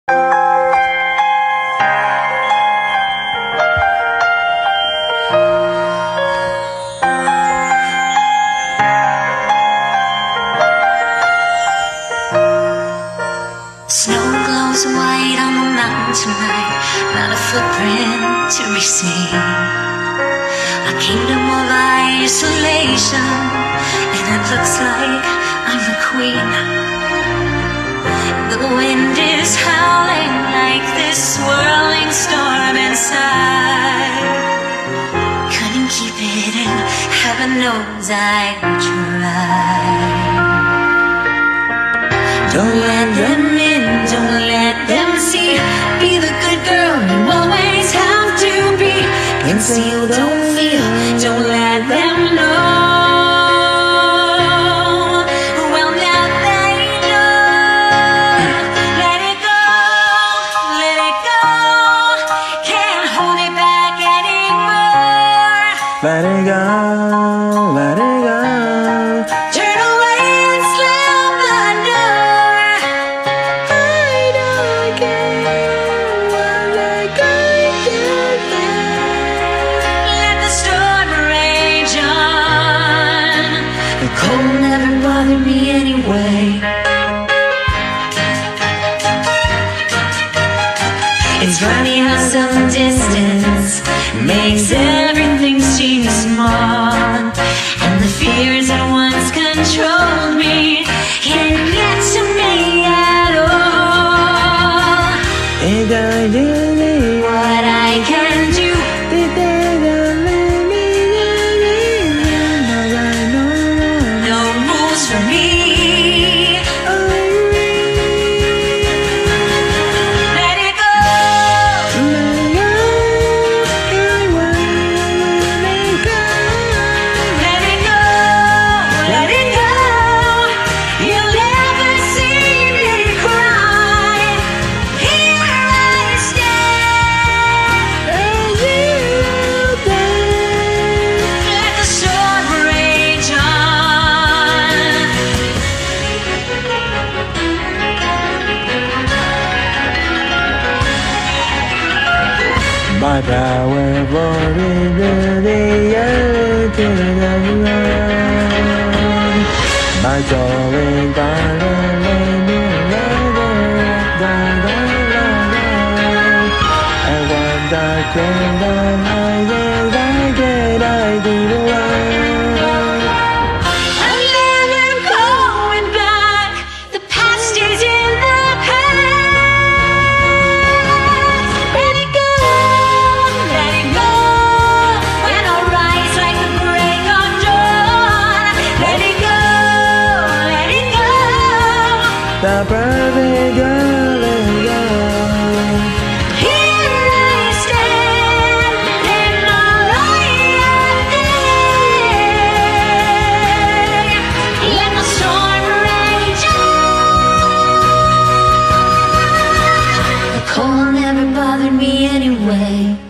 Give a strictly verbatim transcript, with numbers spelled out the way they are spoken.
Snow glows white on the mountain tonight, not a footprint to be seen. A kingdom of isolation, and it looks like I'm the queen. The wind is howling like this swirling storm inside. Couldn't keep it in, heaven knows I tried. Don't let them in, don't let them see. Be the good girl you always have to be. Conceal, don't feel, don't let them know. Well, now they know. Let it go, let it go. Can't hold it back anymore. Let it go, let it go. Turn away and slam the door. I don't care what I can do. Let the storm rage on. The cold never bothered me anyway. It's funny how some distance makes everything seem small, and the fears that once controlled me can't get to me at all. It don't do me What I can do, it doesn't let me know. no rules for me. Let it go, let it go, let it go. You'll never see me cry. Here I stand, let the storm rage on. My power for the earth to the ground. My soul is by the I want that kingdom, I will like it, I do belong. I'm never going back. The past is in the past. Let it go, let it go. When I rise like the break of dawn. Let it go, let it go. The perfect girl is gone. Here I stand in my right day. Let the storm rage on. The cold never bothered me anyway.